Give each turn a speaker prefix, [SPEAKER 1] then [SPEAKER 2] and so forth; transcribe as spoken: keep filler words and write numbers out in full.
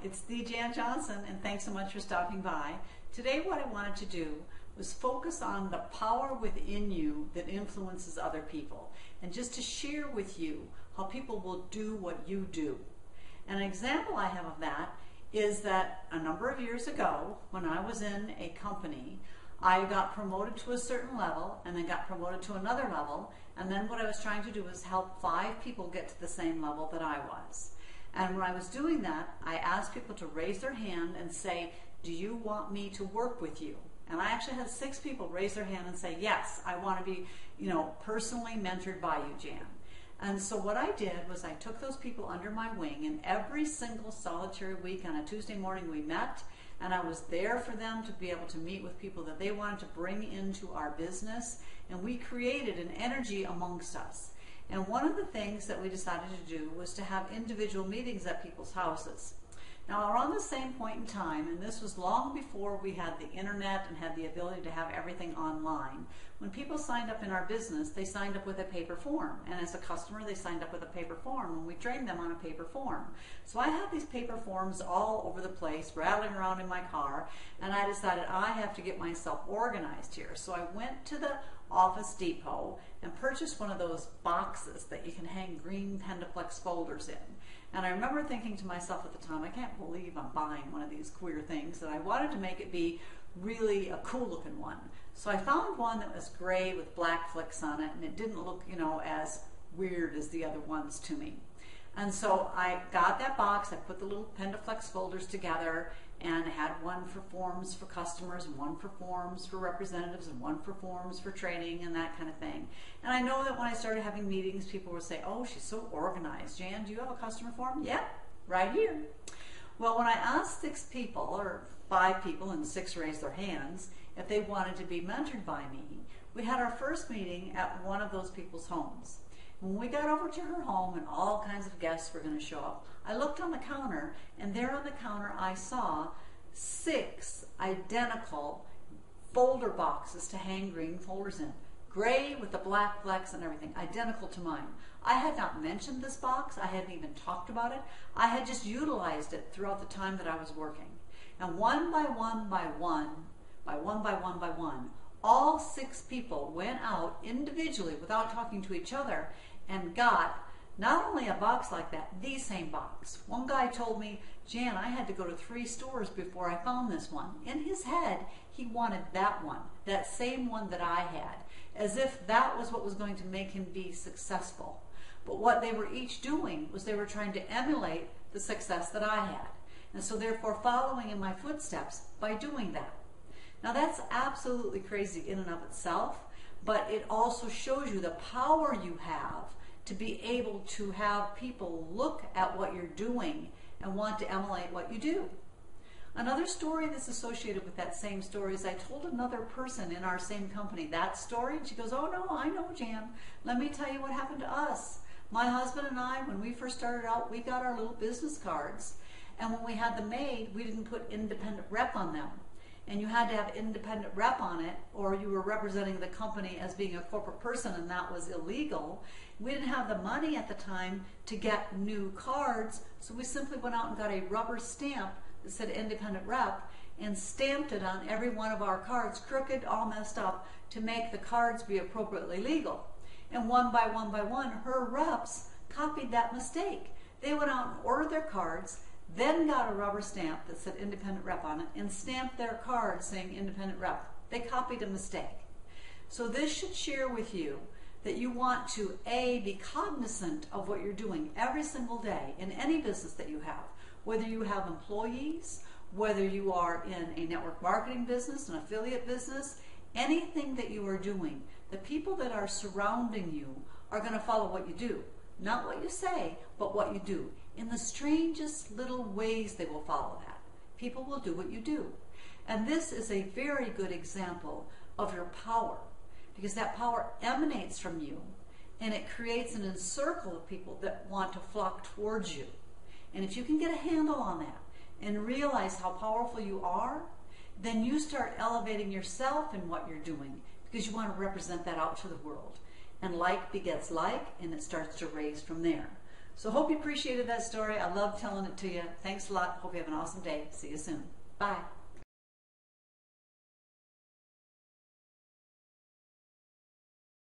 [SPEAKER 1] it's the Jan Johnson, and thanks so much for stopping by. Today what I wanted to do was focus on the power within you that influences other people, and just to share with you how people will do what you do. And an example I have of that is that a number of years ago, when I was in a company, I got promoted to a certain level and then got promoted to another level, and then what I was trying to do was help five people get to the same level that I was. And when I was doing that, I asked people to raise their hand and say, do you want me to work with you? And I actually had six people raise their hand and say, yes, I want to be, you know, personally mentored by you, Jan. And so what I did was I took those people under my wing, and every single solitary week on a Tuesday morning we met, and I was there for them to be able to meet with people that they wanted to bring into our business, and we created an energy amongst us. And one of the things that we decided to do was to have individual meetings at people's houses. Now, around the same point in time, and this was long before we had the internet and had the ability to have everything online, when people signed up in our business, they signed up with a paper form. And as a customer, they signed up with a paper form, and we trained them on a paper form. So I had these paper forms all over the place, rattling around in my car, and I decided I have to get myself organized here. So I went to the Office Depot and purchased one of those boxes that you can hang green Pendaflex folders in. And I remember thinking to myself at the time, I can't believe I'm buying one of these queer things, and I wanted to make it be really a cool looking one. So I found one that was gray with black flicks on it, and it didn't look, you know, as weird as the other ones to me. And so I got that box, I put the little Pendaflex folders together, and had one for forms for customers, and one for forms for representatives, and one for forms for training, and that kind of thing. And I know that when I started having meetings, people would say, oh, she's so organized. Jan, do you have a customer form? Yeah, right here. Well, when I asked six people, or five people, and six raised their hands, if they wanted to be mentored by me, we had our first meeting at one of those people's homes. When we got over to her home and all kinds of guests were going to show up, I looked on the counter, and there on the counter I saw six identical folder boxes to hang green folders in. Gray with the black flecks and everything, identical to mine. I had not mentioned this box, I hadn't even talked about it, I had just utilized it throughout the time that I was working. And one by one by one, by one by one by one, all six people went out individually without talking to each other and got not only a box like that, the same box. One guy told me, Jan, I had to go to three stores before I found this one. In his head, he wanted that one, that same one that I had, as if that was what was going to make him be successful. But what they were each doing was they were trying to emulate the success that I had. And so therefore following in my footsteps by doing that. Now that's absolutely crazy in and of itself, but it also shows you the power you have to be able to have people look at what you're doing and want to emulate what you do. Another story that's associated with that same story is I told another person in our same company that story, and she goes, oh no, I know, Jan. Let me tell you what happened to us. My husband and I, when we first started out, we got our little business cards, and when we had them made, we didn't put independent rep on them. And you had to have independent rep on it, or you were representing the company as being a corporate person, and that was illegal. We didn't have the money at the time to get new cards, so we simply went out and got a rubber stamp that said independent rep and stamped it on every one of our cards, crooked, all messed up, to make the cards be appropriately legal. And one by one by one, her reps copied that mistake. They went out and ordered their cards, then got a rubber stamp that said independent rep on it, and stamped their card saying independent rep. They copied a mistake. So this should share with you that you want to, A, be cognizant of what you're doing every single day in any business that you have, whether you have employees, whether you are in a network marketing business, an affiliate business, anything that you are doing, the people that are surrounding you are going to follow what you do. Not what you say, but what you do. In the strangest little ways they will follow that. People will do what you do. And this is a very good example of your power, because that power emanates from you, and it creates an encircle of people that want to flock towards you. And if you can get a handle on that and realize how powerful you are, then you start elevating yourself in what you're doing, because you want to represent that out to the world. And like begets like, and it starts to raise from there. So hope you appreciated that story. I love telling it to you. Thanks a lot. Hope you have an awesome day. See you soon. Bye.